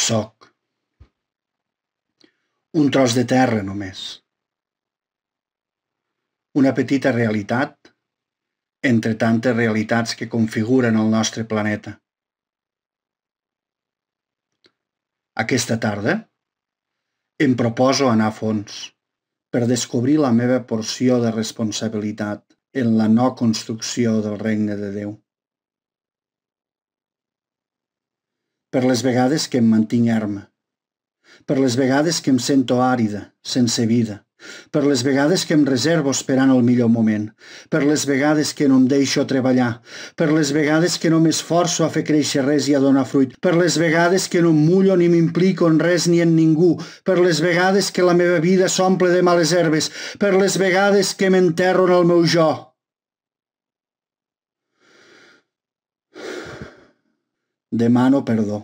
Soc un tros de terra només, una petita realitat entre tantes realitats que configuren el nostre planeta. Aquesta tarda em proposo anar a fons per descobrir la meva porció de responsabilitat en la no construcció del regne de Déu. Per les vegades que em mantinc erma, per les vegades que em sento àrida, sense vida, per les vegades que em reservo esperant el millor moment, per les vegades que no em deixo treballar, per les vegades que no m'esforço a fer créixer res i a donar fruit, per les vegades que no em mullo ni m'implico en res ni en ningú, per les vegades que la meva vida s'omple de males herbes, per les vegades que m'enterro en el meu jo. Demano perdó.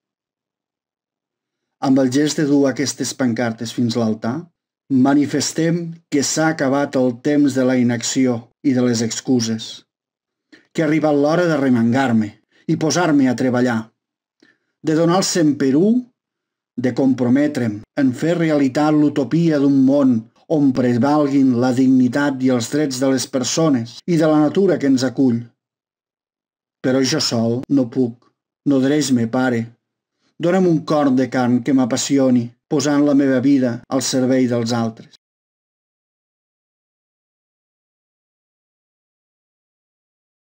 Amb el gest de dur aquestes pancartes fins a l'altar, manifestem que s'ha acabat el temps de la inacció i de les excuses, que ha arribat l'hora de remengar-me i posar-me a treballar, de donar el 100 per 1, de comprometre'm en fer realitat l'utopia d'un món on prevalguin la dignitat i els drets de les persones i de la natura que ens acull. Però jo sol no puc. Nodreix-me, Pare. Dóna'm un cor de carn que m'apassioni, posant la meva vida al servei dels altres.